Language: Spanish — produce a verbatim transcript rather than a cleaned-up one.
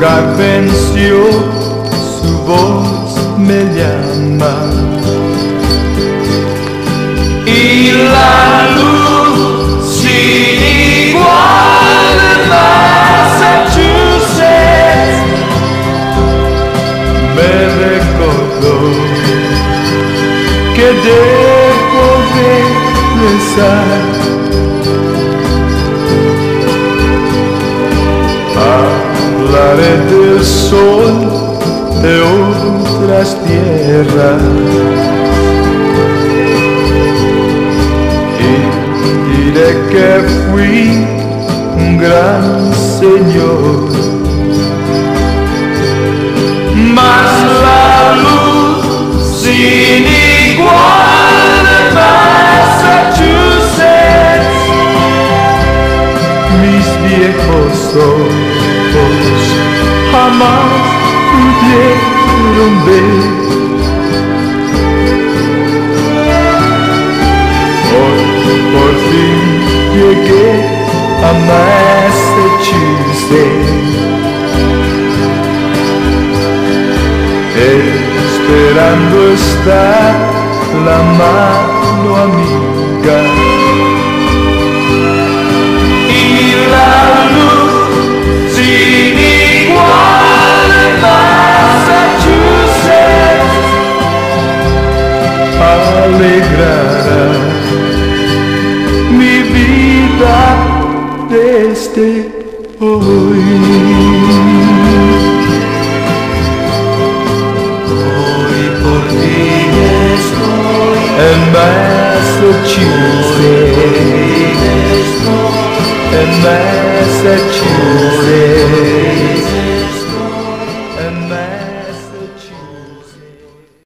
hogar venció, su voz me llama. Y la luz sin igual de Massachusetts me recordó que debo regresar. Hablaré del sol de otras tierras y diré que fui un gran señor. Mas la luz sin igual de Massachusetts, mis viejos ojos jamás pudieron ver. Hoy por fin llegué a Massachusetts, esperando estar la mano amiga. Y la luz sin igual de Massachusetts alegrará mi vida desde hoy. En Massachusetts, en Massachusetts.